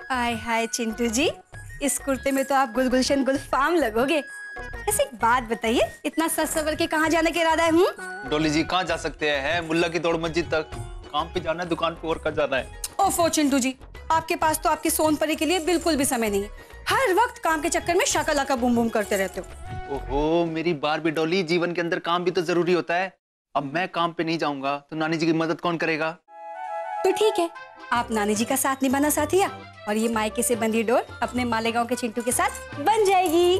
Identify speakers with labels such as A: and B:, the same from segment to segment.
A: हाय हाय चिंटू जी, इस कुर्ते में तो आप गुलगुलशन गुलफाम लगोगे। ऐसे एक बात बताइए, इतना सज सवर के कहाँ जाने का इरादा है?
B: डोली जी कहाँ जा सकते हैं? मुल्ला की दौड़ मस्जिद तक। काम पे जाना है, दुकान पे और कहाँ जाना है?
A: ओफो चिंटू जी, आपके पास तो आपकी सोनपरी के लिए बिल्कुल भी समय नहीं है। हर वक्त काम के चक्कर में शाकालाका बूम बूम करते रहते हो।
B: ओहो मेरी बारबी डोली, जीवन के अंदर काम भी तो जरूरी होता है। अब मैं काम पे नहीं जाऊंगा तो नानी जी की मदद कौन करेगा?
A: तो ठीक है, आप नानी जी का साथ निभाना साथिया, और ये मायके से बंधी डोर अपने मालेगांव के चिंटू के साथ बन जाएगी।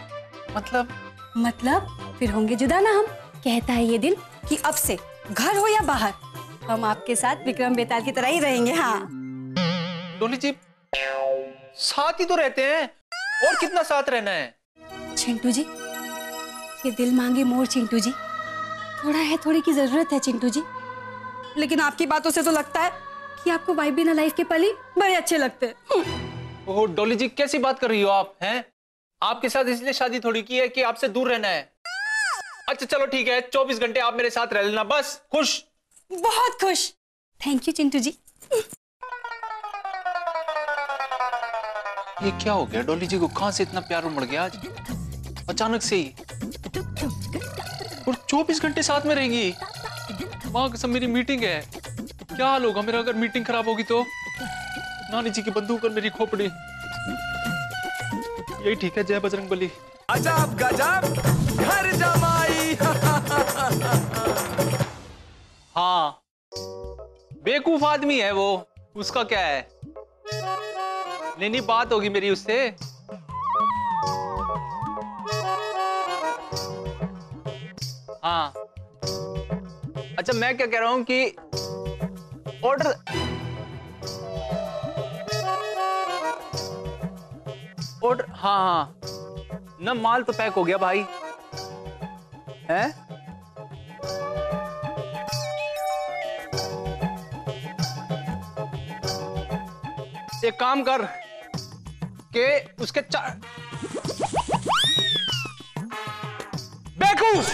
A: मतलब फिर होंगे जुदा ना हम। कहता है ये दिल कि अब से घर हो या बाहर, हम आपके साथ विक्रम बेताल की तरह ही रहेंगे। हाँ
B: डोली जी साथ ही तो रहते हैं, और कितना साथ रहना है?
A: चिंटू जी, ये दिल मांगे मोर चिंटू जी, थोड़ा है थोड़ी की जरूरत है चिंटू जी। लेकिन आपकी बातों से तो लगता है कि आपको वाइफ बिना लाइफ के पल ही बड़े अच्छे लगते हैं।
B: ओहो डोली जी कैसी बात कर रही हो आप? हैं आपके साथ इसलिए शादी थोड़ी की है कि आपसे दूर रहना है। अच्छा चलो ठीक है, 24 घंटे आप मेरे साथ रह लेना, बस। खुश?
A: बहुत खुश। Thank you Chintu ji.
B: ये क्या हो गया डोली जी को? कहां से इतना प्यार उमड़ गया आज अचानक से ही? और 24 घंटे साथ में रहेंगी? वहां सब मेरी मीटिंग है, क्या हाल होगा मेरा अगर मीटिंग खराब होगी तो? नानी जी की बंदूक और मेरी खोपड़ी, यही ठीक है। जय बजरंगबली।
C: अजब गजब घर जमाई।
B: हाँ बेवकूफ आदमी है वो, उसका क्या है? नहीं बात होगी मेरी उससे। हाँ अच्छा मैं क्या कह रहा हूं कि ऑर्डर हाँ ना, माल तो पैक हो गया भाई। हैं? एक काम कर के उसके बेवकूफ।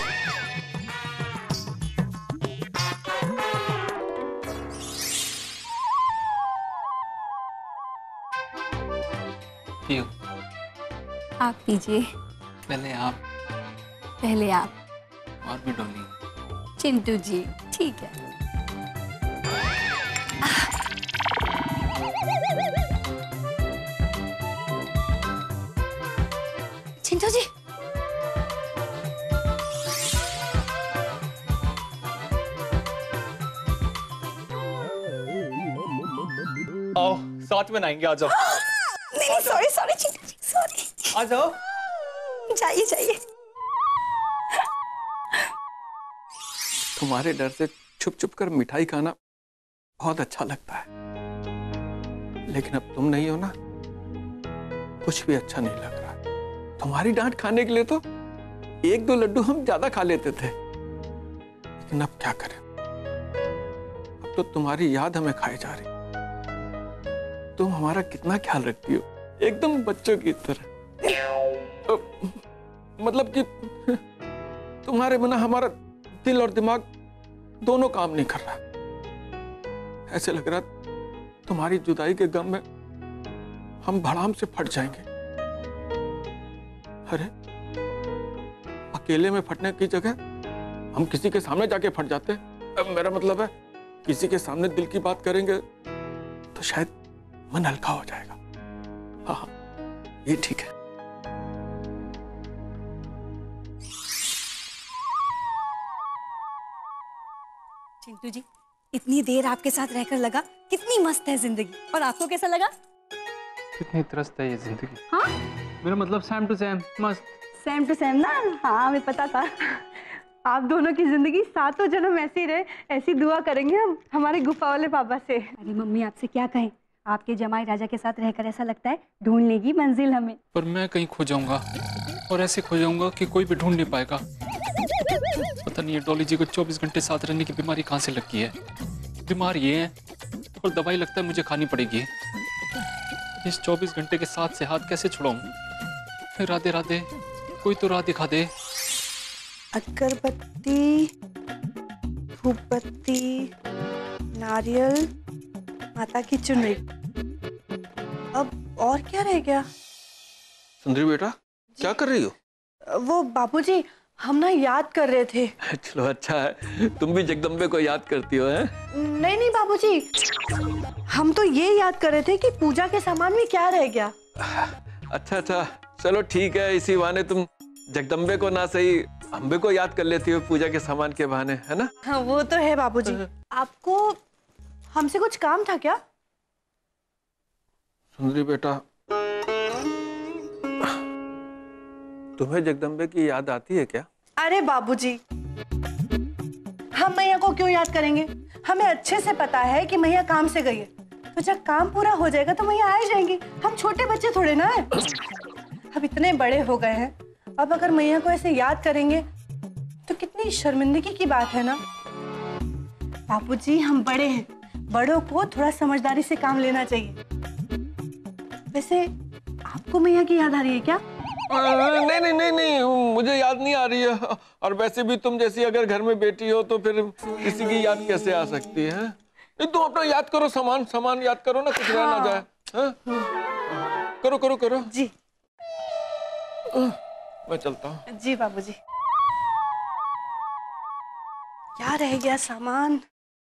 A: आप पीजिए।
B: पहले आप।
A: पहले आप।
B: और भी डोली।
A: चिंटू जी ठीक है। चिंटू जी
B: आओ साथ में नहाएंगे, आ जाओ।
A: नहीं sorry sorry Chintu ji sorry.
B: आ जाओ।
A: जाइए जाइए।
C: तुम्हारे डर से छुप छुप कर मिठाई खाना बहुत अच्छा लगता है, लेकिन अब तुम नहीं हो ना, कुछ भी अच्छा नहीं लग रहा। तुम्हारी डांट खाने के लिए तो 1-2 लड्डू हम ज्यादा खा लेते थे, लेकिन अब क्या करें? अब तो तुम्हारी याद हमें खाई जा रही। तुम हमारा कितना ख्याल रखती हो, एकदम बच्चों की तरह। मतलब कि तुम्हारे बिना हमारा दिल और दिमाग दोनों काम नहीं कर रहा। ऐसे लग रहा तुम्हारी जुदाई के गम में हम भड़ाम से फट जाएंगे। अरे अकेले में फटने की जगह हम किसी के सामने जाके फट जाते। मेरा मतलब है किसी के सामने दिल की बात करेंगे तो शायद मन हल्का हो जाएगा। हाँ ये ठीक है।
A: चिंटू जी इतनी देर आपके साथ रहकर लगा कितनी मस्त है जिंदगी, और आपको कैसा लगा?
B: कितनी त्रस्त है ये जिंदगी।
A: हाँ
B: मेरा मतलब सेम टू सेम मस्त।
A: सेम टू सेम ना। हाँ हमें पता था। आप दोनों की जिंदगी सातों जन्म ऐसी ही रहे, ऐसी दुआ करेंगे हम हमारे गुफा वाले पापा से। अरे मम्मी आपसे क्या कहें, आपके जमाई राजा के साथ रहकर ऐसा लगता है ढूंढ लेगी मंजिल हमें।
B: पर मैं कहीं खो जाऊंगा, और ऐसे खो जाऊंगा कि कोई भी ढूंढ नहीं पाएगा। पता नहीं है डॉली जी को 24 घंटे साथ रहने की बीमारी कहाँ से लगी है। बीमार ये है और दवाई लगता है मुझे खानी पड़ेगी। इस 24 घंटे के साथ से हाथ कैसे छुड़ाऊं? राधे राधे, कोई तो राह दिखा दे।
D: अगरबत्ती, धूपबत्ती, नारियल, माता की चुनरी। अब
A: और क्या रह गया?
C: सुंदरी बेटा, क्या कर रही हो?
A: वो बाबूजी, हम ना याद कर रहे थे।
C: चलो अच्छा है, तुम भी जगदम्बे को याद करती हो, हैं?
A: नहीं नहीं बाबूजी, हम तो ये याद कर रहे थे कि पूजा के सामान में क्या रह गया।
C: अच्छा अच्छा, चलो ठीक है, इसी बहाने तुम जगदम्बे को ना सही अम्बे को याद कर लेती हो पूजा के सामान के बहाने, है ना?
A: हाँ वो तो है बाबूजी। आपको हमसे कुछ काम था क्या?
C: सुंदरी बेटा, तुम्हें जगदम्बे की याद आती है क्या?
A: अरे बाबूजी, हम मैया को क्यों याद करेंगे? हमें अच्छे से पता है कि मैया काम से गई है, तो जब काम पूरा हो जाएगा तो मैया आ जाएंगी। हम छोटे बच्चे थोड़े ना हैं। अब इतने बड़े हो गए हैं, अब अगर मैया को ऐसे याद करेंगे तो कितनी शर्मिंदगी की बात है ना। बाबूजी, हम बड़े हैं, बड़ों को थोड़ा समझदारी से काम लेना चाहिए। वैसे आपको मैया की याद आ रही है क्या?
C: नहीं नहीं नहीं नहीं, मुझे याद नहीं आ रही है। और वैसे भी तुम जैसी अगर घर में बेटी हो तो फिर किसी की याद कैसे आ सकती है? नहीं, तुम अपना याद करो, सामान सामान याद करो ना, कुछ रह ना जाए। हाँ? करो करो करो
A: जी।
C: मैं चलता हूँ।
A: जी बाबूजी। क्या रह गया सामान?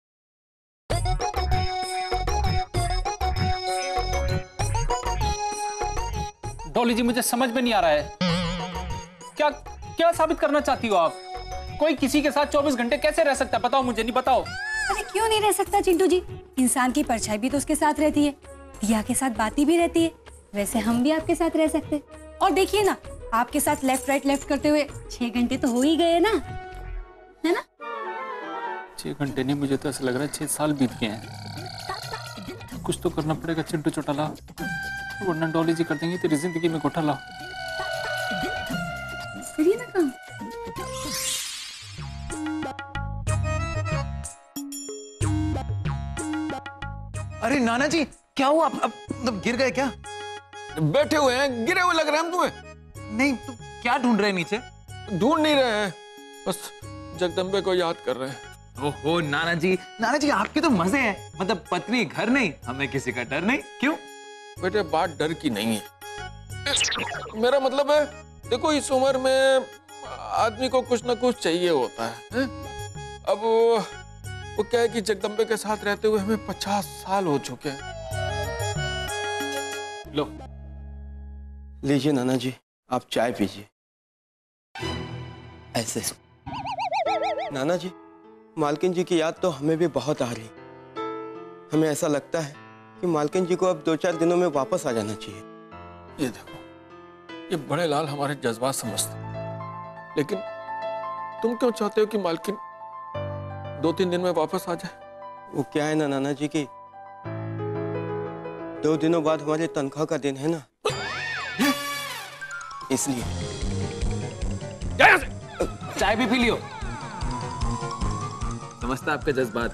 B: डॉली जी, मुझे समझ में नहीं आ रहा है, क्या क्या साबित करना चाहती हो आप? कोई किसी के साथ 24 घंटे कैसे रह सकता है? बताओ मुझे, नहीं बताओ।
D: अरे क्यों नहीं रह सकता चिंटू जी? इंसान की परछाई भी तो उसके साथ रहती है, दिया के साथ बाती भी रहती है। वैसे हम भी आपके साथ रह सकते। और देखिए ना, आपके साथ लेफ्ट राइट लेफ्ट करते हुए 6 घंटे तो हो ही गए ना, है ना?
B: 6 घंटे नहीं, मुझे तो ऐसा लग रहा है 6 साल बीत गए हैं। कुछ तो करना पड़ेगा चिंटू चौटाला, वरना डॉली जी कर देंगे तेरी जिंदगी में घोटाला।
D: करिए ना काम।
E: अरे नाना जी, क्या हुआ? अब मतलब गिर गए क्या?
C: बैठे हुए हैं, गिरे हुए लग रहे हैं हम तुम्हें।
E: नहीं तो क्या ढूंढ रहे हैं नीचे?
C: ढूंढ नहीं रहे हैं, बस जगदम्बे को याद कर रहे हैं।
E: ओहो नाना जी आपके तो मजे हैं। मतलब पत्नी घर नहीं, हमें किसी का डर नहीं। क्यों?
C: बेटे, बात डर की नहीं है। मेरा मतलब है, देखो इस उम्र में आदमी को कुछ ना कुछ चाहिए होता है? अब वो क्या है कि जगदम्बे के साथ रहते हुए हमें 50 साल हो चुके हैं।
B: लो
F: लीजिए नाना जी, आप चाय पीजिए। ऐसे नाना जी, मालकिन जी की याद तो हमें भी बहुत आ रही। हमें ऐसा लगता है कि मालकिन जी को अब 2-4 दिनों में वापस आ जाना चाहिए।
C: ये देखो, ये बड़े लाल हमारे जज्बात समझते, लेकिन तुम क्यों चाहते हो कि मालकिन 2-3 दिन में वापस आ जाए?
F: वो क्या है ना नाना जी की 2 दिनों बाद हमारे तनख्वाह का दिन है ना, इसलिए।
E: चाय भी पी लियो। समझता आपके जज्बात।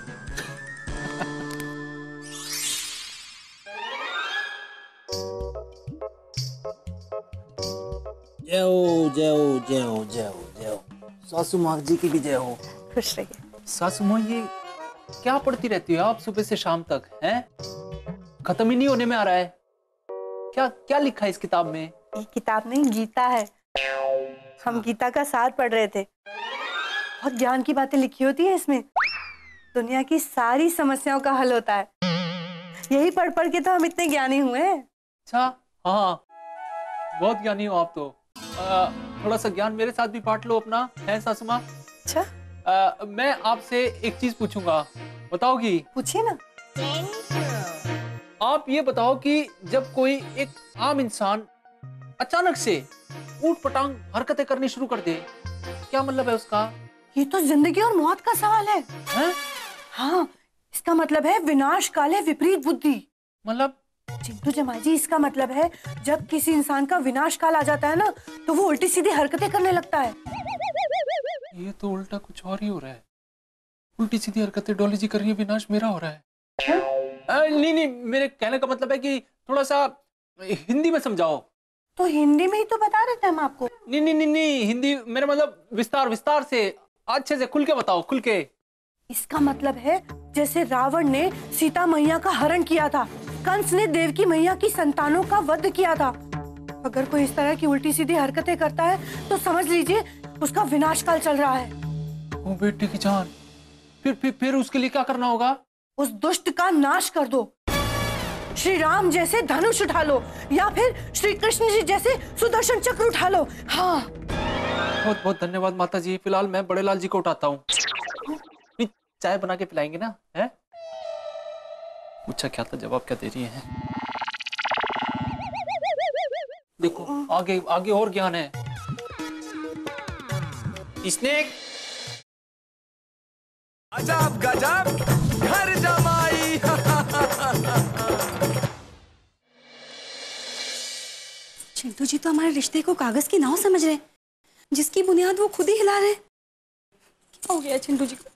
G: जय हो जय हो जय हो जय हो जय हो। सासू माँ जी की भी जय हो।
A: खुश रहिए।
B: सासू माँ, ये क्या पढ़ती रहती हो आप सुबह से शाम तक? हैं? खत्म ही नहीं होने में आ रहा है। क्या क्या लिखा है इस किताब में?
A: ये किताब नहीं, गीता है। हम गीता का सार पढ़ रहे थे। बहुत ज्ञान की बातें लिखी होती है इसमें। दुनिया की सारी समस्याओं का हल होता है। यही पढ़ पढ़ के तो हम इतने ज्ञानी हुए हैं।
B: अच्छा, हाँ, बहुत ज्ञानी हो आप तो। थोड़ा सा ज्ञान मेरे साथ भी बांट लो अपना, है सासू माँ?
A: अच्छा,
B: मैं आपसे एक चीज पूछूंगा, बताओगी?
A: पूछिए ना।
B: आप ये बताओ कि जब कोई एक आम इंसान अचानक से ऊट पटांग हरकतें करनी शुरू कर दे, क्या मतलब है उसका?
A: ये तो जिंदगी और मौत का सवाल है। हाँ, इसका मतलब है विनाश काले विपरीत बुद्धि।
B: मतलब?
A: चिंटू जमाई जी, इसका मतलब है जब किसी इंसान का विनाश काल आ जाता है ना, तो वो उल्टी सीधी हरकतें करने लगता है।
B: ये तो उल्टा कुछ और ही हो रहा है। उल्टी सीधी हरकतें डॉली जी कर रही है, विनाश मेरा हो रहा है। नहीं नहीं, मेरे कहने का मतलब है कि थोड़ा सा हिंदी में समझाओ।
A: तो हिंदी में ही तो बता रहे थे हम आपको।
B: नहीं नहीं नहीं नहीं, हिंदी मेरा मतलब विस्तार से, अच्छे से खुल के बताओ, खुल के।
A: इसका मतलब है जैसे रावण ने सीता मैया का हरण किया था, कंस ने देवकी मैया की संतानों का वध किया था। अगर कोई इस तरह की उल्टी सीधी हरकतें करता है तो समझ लीजिए उसका विनाशकाल चल रहा है।
B: ओ बेटी की जान, फिर उसके लिए क्या करना होगा?
A: उस दुष्ट का नाश कर दो। श्री राम जैसे धनुष उठा लो या फिर श्री कृष्ण जी जैसे सुदर्शन चक्र उठा लो। हाँ,
B: बहुत बहुत धन्यवाद माता जी। फिलहाल मैं बड़े लाल जी को उठाता हूँ। चाय बना के पिलाएंगे ना? है पूछा क्या था, जवाब क्या दे रही है? देखो आगे आगे और ज्ञान है। स्नेक
H: अजब गजब घर जमाई।
D: चिंटू जी तो हमारे रिश्ते को कागज की नाव समझ रहे हैं, जिसकी बुनियाद वो खुद ही हिला रहे हैं। क्या हो गया चिंटू जी को?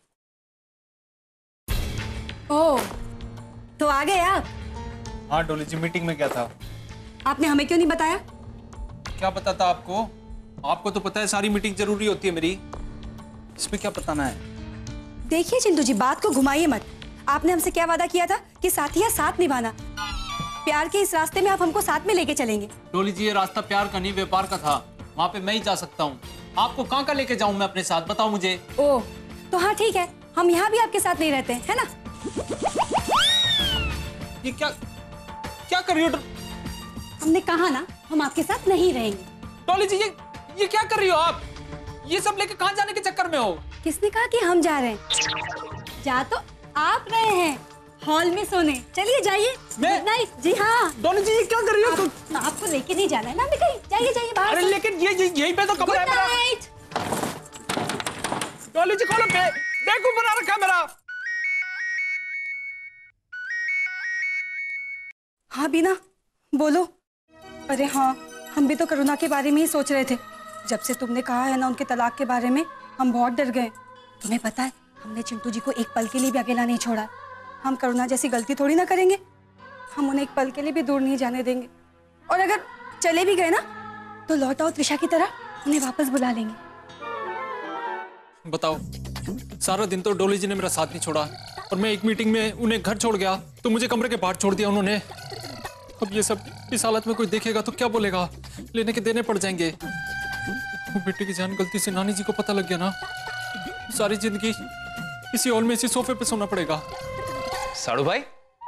D: ओह, तो आ गए आप?
B: हाँ डोली जी, मीटिंग में क्या था?
D: आपने हमें क्यों नहीं बताया?
B: क्या पता था आपको? आपको तो पता है सारी मीटिंग जरूरी होती है मेरी, इसमें क्या बताना है?
D: देखिए चिंटू जी, बात को घुमाइए मत। आपने हमसे क्या वादा किया था कि साथिया साथ निभाना। प्यार के इस रास्ते में आप हमको साथ में लेके चलेंगे।
B: डोली जी, ये रास्ता प्यार का नहीं व्यापार का था। वहाँ पे मैं ही जा सकता हूँ। आपको कहाँ का लेके जाऊँ मैं अपने साथ, बताओ मुझे।
D: ओह, तो हाँ ठीक है, हम यहाँ भी आपके साथ नहीं रहते हैं, है ना?
B: ये क्या कर रही हो?
D: हमने कहा ना, हम आपके साथ नहीं रहेंगे।
B: डोली जी, ये क्या कर रही हो आप? ये सब लेके कहाँ जाने के चक्कर में हो?
D: किसने कहा कि हम जा रहे हैं? जा तो आप रहे हैं, हॉल में सोने। चलिए जाइए।
B: मैं?
D: Good night. जी हाँ।
B: डोली जी, ये क्या कर रही हो?
D: आपको लेके नहीं जाना है ना कहीं। जाइए जाइए बाहर।
B: अरे लेकिन ये यहीं पे तो कमरा है मेरा।
D: Good night.
B: डोली जी खोलो, बेवकूफ बना रखा है मेरा।
D: हाँ बीना, बोलो। अरे हाँ, हम भी तो करुणा के बारे में ही सोच रहे थे। जब से तुमने कहा है ना उनके तलाक के बारे में, हम बहुत डर गए। तुम्हें पता है, हमने चिंटू जी को एक पल के लिए भी अकेला नहीं छोड़ा। हम करुणा जैसी गलती थोड़ी ना करेंगे। हम उन्हें एक पल के लिए भी दूर नहीं जाने देंगे। और अगर चले भी गए ना, तो लौट आओ त्रिशा की तरह उन्हें वापस बुला लेंगे।
B: बताओ, सारा दिन तो डोली जी ने मेरा साथ नहीं छोड़ा और मैं एक मीटिंग में उन्हें घर छोड़ गया तो मुझे कमरे के बाहर छोड़ दिया उन्होंने। अब ये सब इस हालत में कोई देखेगा तो क्या बोलेगा? लेने के देने पड़ जाएंगे। वो बेटे की जान, गलती से नानी जी को पता लग गया ना, सारी जिंदगी इसी हॉल में इसी सोफे पे सोना पड़ेगा।
E: साड़ू भाई,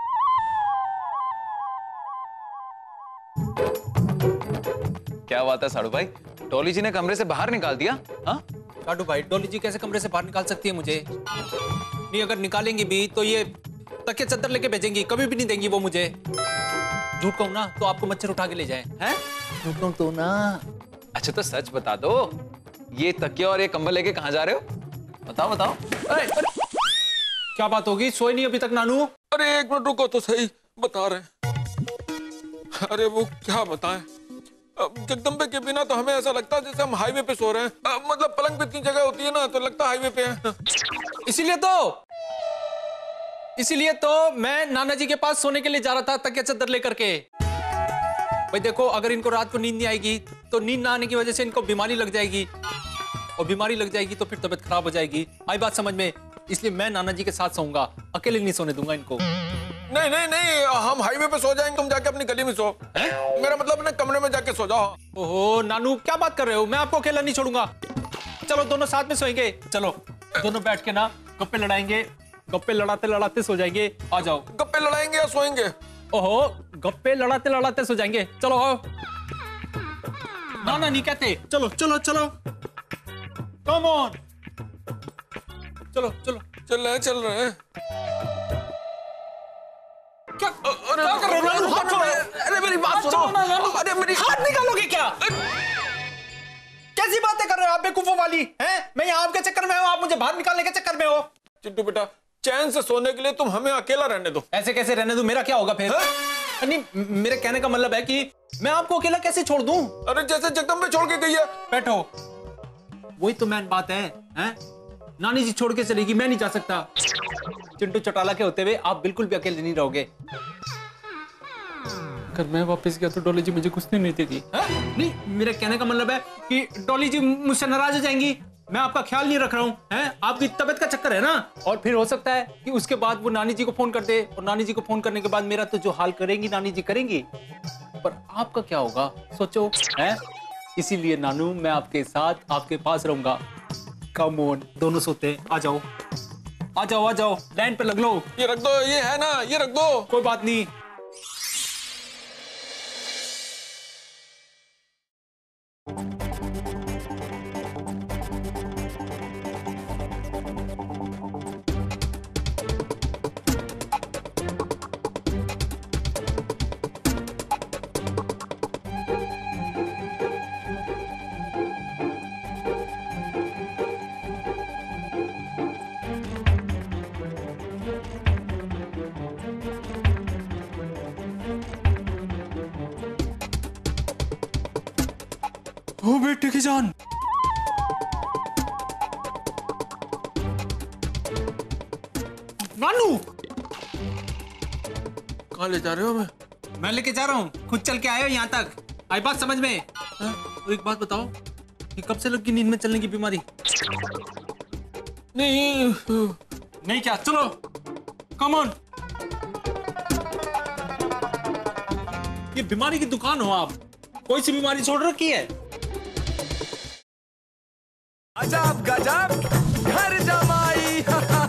E: क्या बात है साड़ू भाई? डोली जी ने कमरे से बाहर निकाल दिया? हाँ
B: साड़ू भाई, डोली जी कैसे कमरे से बाहर निकाल सकती है मुझे? नहीं, अगर निकालेंगी भी तो ये तकिया चद्दर लेके भेजेंगी, कभी भी नहीं देंगी वो मुझे। झूठ कहूं ना तो आपको मच्छर उठा के ले जाए। हैं?
E: झूठ कहूं तो ना। अच्छा तो सच बता दो, ये तकिया और ये कंबल लेके कहाँ जा रहे हो? बताओ बताओ।
B: अरे क्या बात होगी? सोए नहीं अभी तक नानू?
C: अरे एक मिनट रुको तो सही, बता रहे हैं। अरे वो क्या बताएं, जगदम्बे के बिना तो हमें ऐसा लगता है जैसे हम हाईवे पे सो रहे हैं। मतलब पलंग पे इतनी जगह होती है ना तो लगता है हाईवे पे है।
B: इसीलिए तो मैं नाना जी के पास सोने के लिए जा रहा था तकिया चद्दर लेकर के। भाई देखो, अगर इनको रात को नींद नहीं आएगी तो नींद ना आने की वजह से इनको बीमारी लग जाएगी और बीमारी लग जाएगी तो फिर तबीयत खराब हो जाएगी। आई बात समझ में? इसलिए मैं नाना जी के साथ सोऊंगा, अकेले नहीं सोने दूंगा इनको।
C: नहीं नहीं नहीं, हम हाईवे पे सो जाएंगे, तुम जाके अपनी गली में सो। मेरा मतलब अपने कमरे में जाके सो जाओ।
B: ओहो नानू, क्या बात कर रहे हो? मैं आपको अकेला नहीं छोड़ूंगा। चलो दोनों साथ में सोएंगे। चलो दोनों बैठ के ना गप्पे लड़ाएंगे, गप्पे लड़ाते लड़ाते सो जाएंगे। आ जाओ।
C: गप्पे लड़ाएंगे या सोएंगे?
B: ओहो, गप्पे लड़ाते लड़ाते सो जाएंगे। चलो आओ। नाना नहीं कहते। चलो चलो चलो, कम ऑन, चलो चलो।
C: चल रहे हैं।
B: क्या कर रहे हो? हाथ छोड़ो।
C: अरे मेरी बात सुनो। अरे मेरी
B: हाथ निकालोगे क्या? कैसी बातें कर रहे हो आप बेवकूफों वाली? हैं? मैं यहाँ आपके चक्कर में हूँ, आप मुझे बाहर निकालने के चक्कर में हो।
C: चिंटू बेटा, चैन से सोने के लिए तुम हमें अकेला रहने दो।
B: ऐसे कैसे रहने दूं? मेरा क्या होगा फिर? नहीं, मेरे कहने का मतलब है कि मैं आपको अकेला कैसे छोड़ दूं?
C: अरे जैसे जगदम्बे छोड़ के गई है।
B: बैठो। वही तो मेन बात है, हैं? नानी जी छोड़ के चलेगी, मैं नहीं जा सकता। चिंटू चौटाला के होते हुए आप बिल्कुल भी अकेले नहीं रहोगे। अगर मैं वापस गया तो डॉली जी मुझे कुछ नहीं देती। नहीं, मेरे कहने का मतलब है कि डॉली जी मुझसे नाराज हो जाएंगी,
I: मैं आपका ख्याल नहीं रख रहा हूँ, हैं? आपकी तबीयत का चक्कर है ना। और फिर हो सकता है कि उसके बाद वो नानी जी को फोन कर दे, और नानी जी को फोन करने के बाद मेरा तो जो हाल करेंगी नानी जी करेंगी, पर आपका क्या होगा सोचो, हैं? इसीलिए नानू मैं आपके साथ आपके पास रहूंगा। कम ऑन, दोनों सोते हैं, आ जाओ आ जाओ आ जाओ, लाइन पे लग लो।
C: ये रख दो, ये है ना, ये रख दो।
I: कोई बात नहीं।
B: ओ बेटे की जान,
I: नानू
C: कहाँ ले जा रहे हो हमें?
I: मैं लेके जा रहा हूँ, खुद चल के आए हो यहाँ तक। आई बात समझ में? तो एक बात बताओ, कि कब से लगी नींद में चलने की बीमारी? नहीं क्या? चलो कम ऑन। ये बीमारी की दुकान हो आप, कोई सी बीमारी छोड़ रखी है?
H: अजब गजब घर जमाई।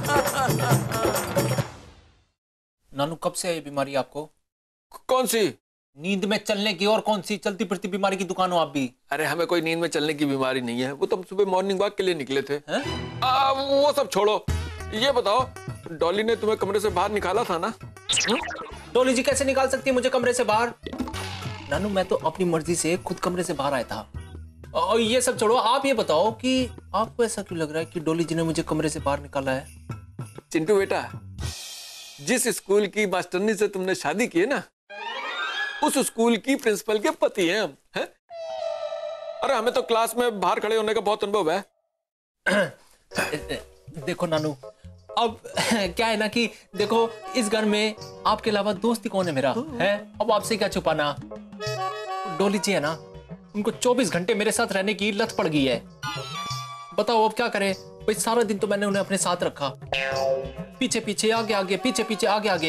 I: नानू कब से है ये बीमारी आपको?
C: कौन सी?
I: नींद में चलने की, और कौन सी चलती फिरती बीमारी की दुकान हो आप भी?
C: अरे हमें कोई नींद में चलने की बीमारी नहीं है, वो तो हम सुबह मॉर्निंग वॉक के लिए निकले थे। वो सब छोड़ो, ये बताओ डॉली ने तुम्हें कमरे से बाहर निकाला था ना?
I: डॉली जी कैसे निकाल सकती है मुझे कमरे से बाहर? नानू मैं तो अपनी मर्जी से खुद कमरे से बाहर आया था। और ये सब छोड़ो, आप ये बताओ कि आपको ऐसा क्यों लग रहा है कि डॉली जी ने मुझे कमरे से बाहर निकाला है?
C: चिंटू बेटा, जिस स्कूल की मास्टरनी से तुमने शादी की है ना, उस स्कूल की प्रिंसिपल के पति हैं हम, हैं? अरे हमें तो क्लास में बाहर खड़े होने का बहुत अनुभव है।
I: देखो नानू, अब क्या है ना कि देखो इस घर में आपके अलावा दोस्त ही कौन है मेरा, है? अब आपसे क्या छुपाना। डॉली जी है ना, उनको 24 घंटे मेरे साथ रहने की लत पड़ गई है। बताओ अब क्या करें भाई, सारा दिन तो मैंने उन्हें अपने साथ रखा, पीछे पीछे आगे आगे, पीछे पीछे आगे आगे।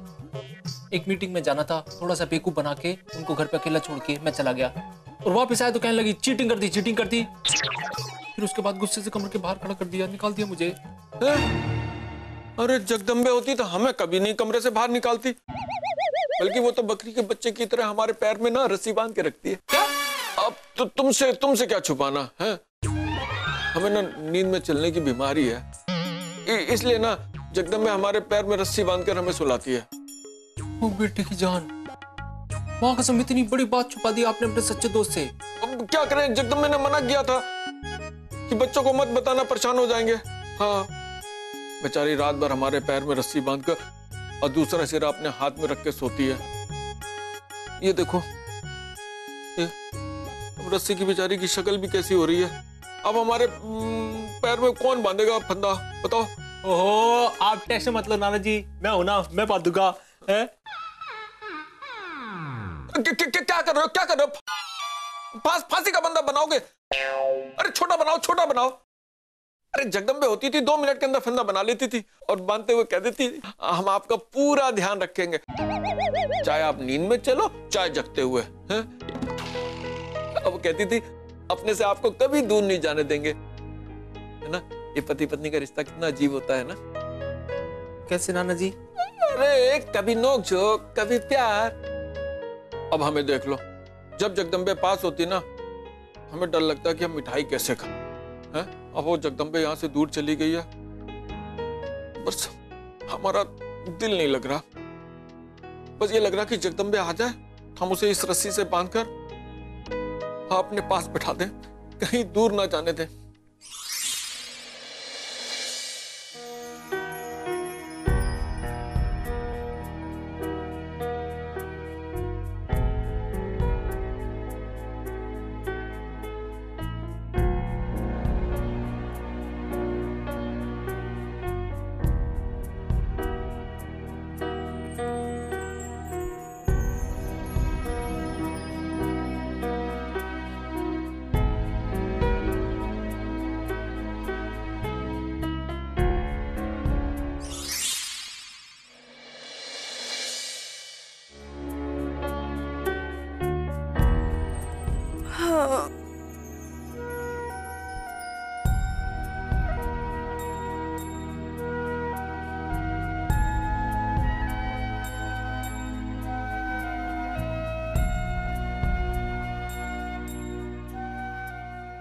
I: एक मीटिंग में जाना था, थोड़ा सा बेवकूफ बना के उनको घर पे अकेला छोड़ के मैं चला गया, और वापस आया तो कहने लगी चीटिंग कर दी, चीटिंग कर दी। फिर उसके बाद गुस्से से कमरे के बाहर खड़ा कर दिया, निकाल दिया मुझे।
C: अरे जगदम्बे होती तो हमें कभी नहीं कमरे से बाहर निकालती, बल्कि वो तो बकरी के बच्चे की तरह हमारे पैर में ना रस्सी बांध के रखती है। क्या? अब तो तुमसे क्या छुपाना है? हमें ना नींद में चलने की बीमारी है, इसलिए ना जगदम्बे हमारे पैर में रस्सी बांधकर हमें सुलाती है।
I: ओ बेटे की जान, माँ कसम इतनी बड़ी बात छुपा दी आपने अपने सच्चे दोस्त से।
C: अब क्या करें, जगदम्बे ने मना किया था कि बच्चों को मत बताना, परेशान हो जाएंगे। हाँ, बेचारी रात भर हमारे पैर में रस्सी बांधकर और दूसरा सिरा अपने हाथ में रख के सोती है। ये देखो, ये अब रस्सी की बेचारी की शक्ल भी कैसी हो रही है। अब हमारे पैर में कौन बांधेगा फंदा, बताओ?
I: ओहो, आप टेंशन मत लो नाना जी, मैं हूं ना, मैं बांध दूंगा।
C: क्या कर रहे हो, क्या कर रहे हो? फांसी का बंदा बनाओगे? अरे छोटा बनाओ, छोटा बनाओ। अरे जगदम्बे होती थी 2 मिनट के अंदर फंदा बना लेती थी, और बांधते हुए कह देती हम आपका पूरा ध्यान रखेंगे, चाहे आप नींद में चलो चाहे जगते हुए, हैं? अब कहती थी अपने से आपको कभी दूर नहीं जाने देंगे, है ना? ये पति पत्नी का रिश्ता कितना अजीब होता है ना।
I: कैसे नाना जी?
C: अरे कभी नोक झोंक, कभी प्यार। अब हमें देख लो, जब जगदम्बे पास होती ना, हमें डर लगता है कि हम मिठाई कैसे खाएं, हैं? अब वो जगदम्बे यहाँ से दूर चली गई है, बस हमारा दिल नहीं लग रहा। बस ये लग रहा कि जगदम्बे आ जाए, हम उसे इस रस्सी से बांधकर अपने पास बैठा दें, कहीं दूर ना जाने दें।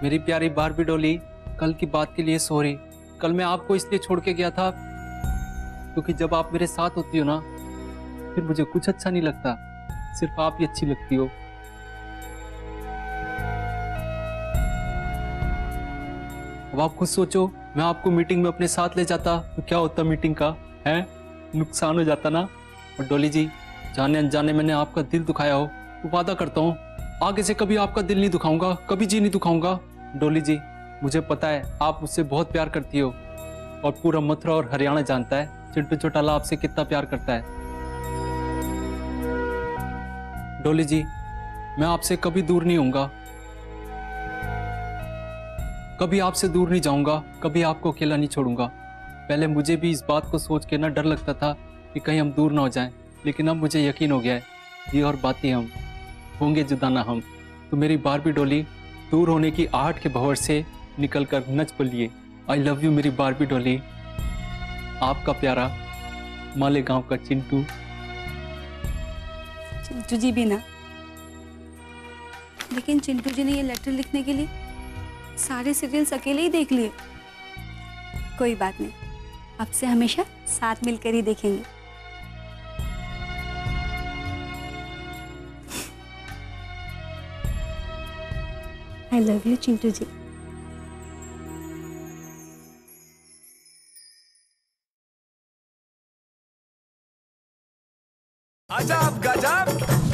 I: मेरी प्यारी बारबी डॉली, कल की बात के लिए सॉरी। कल मैं आपको इसलिए छोड़ के गया था क्योंकि जब आप मेरे साथ होती हो ना, फिर मुझे कुछ अच्छा नहीं लगता, सिर्फ आप ही अच्छी लगती हो। अब आप खुद सोचो, मैं आपको मीटिंग में अपने साथ ले जाता तो क्या होता मीटिंग का, है नुकसान हो जाता ना। और डॉली जी, जाने अनजाने मैंने आपका दिल दुखाया हो तो वादा करता हूँ आगे से कभी आपका दिल नहीं दुखाऊंगा, कभी जी नहीं दुखाऊंगा। डॉली जी, मुझे पता है आप मुझसे बहुत प्यार करती हो और पूरा मथुरा और हरियाणा जानता है चिंटू चौटाला आपसे कितना प्यार करता है। डॉली जी, मैं आपसे कभी दूर नहीं होऊंगा, कभी आपसे दूर नहीं जाऊंगा, कभी आपको अकेला नहीं छोड़ूंगा। पहले मुझे भी इस बात को सोच के ना डर लगता था कि कहीं हम दूर ना हो जाएं, लेकिन अब मुझे यकीन हो गया है ये और बातें हम होंगे जुदा ना हम। तो मेरी बारबी डॉली, दूर होने की आहट के भंवर से निकलकर नच पलिए। आई लव यू मेरी बारबी डॉली, आपका प्यारा मालेगांव का चिंटू।
D: चिंटू जी भी ना, लेकिन चिंटू जी ने ये लेटर लिखने के लिए सारे सीरियल्स अकेले ही देख लिए। कोई बात नहीं, अब से हमेशा साथ मिलकर ही देखेंगे। I love you Chintu ji.
H: अजब गजब